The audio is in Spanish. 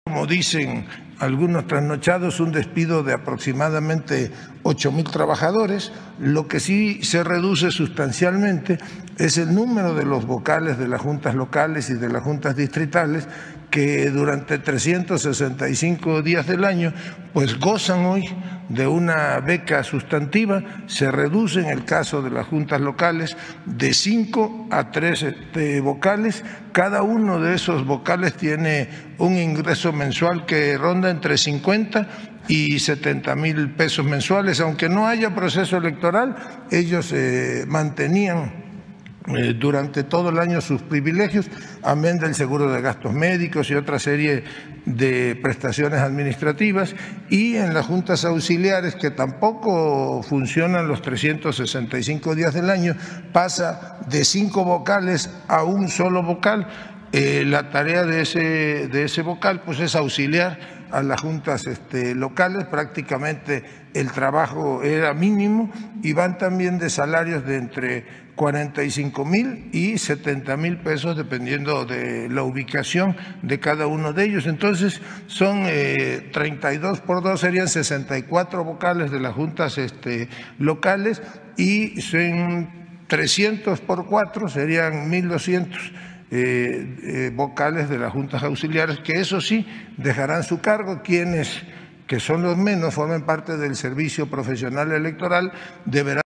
Como dicen algunos trasnochados, un despido de aproximadamente 8.000 trabajadores. Lo que sí se reduce sustancialmente es el número de los vocales de las juntas locales y de las juntas distritales, que durante 365 días del año pues gozan hoy de una beca sustantiva. Se reduce en el caso de las juntas locales de 5 a 3 vocales. Cada uno de esos vocales tiene un ingreso mensual que ronda entre 50 y 70.000 pesos mensuales. Aunque no haya proceso electoral, ellos mantenían durante todo el año sus privilegios, amén del seguro de gastos médicos y otra serie de prestaciones administrativas. Y en las juntas auxiliares, que tampoco funcionan los 365 días del año, pasa de 5 vocales a un solo vocal. La tarea de ese vocal pues es auxiliar a las juntas locales. Prácticamente el trabajo era mínimo y van también de salarios de entre 45.000 y 70.000 pesos, dependiendo de la ubicación de cada uno de ellos. Entonces son 32 por 2, serían 64 vocales de las juntas locales, y son 300 por 4, serían 1.200 vocales de las juntas auxiliares, que eso sí dejarán su cargo. Quienes, que son los menos, formen parte del servicio profesional electoral, deberán